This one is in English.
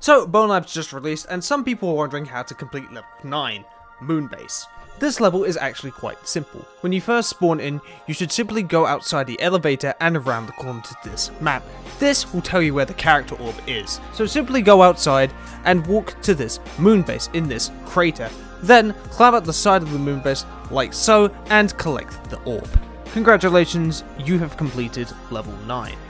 So, bonelab's just released, and some people are wondering how to complete level 9, Moonbase. This level is actually quite simple. When you first spawn in, you should simply go outside the elevator and around the corner to this map. This will tell you where the character orb is. So simply go outside and walk to this moonbase in this crater. Then climb up the side of the moonbase like so and collect the orb. Congratulations, you have completed level 9.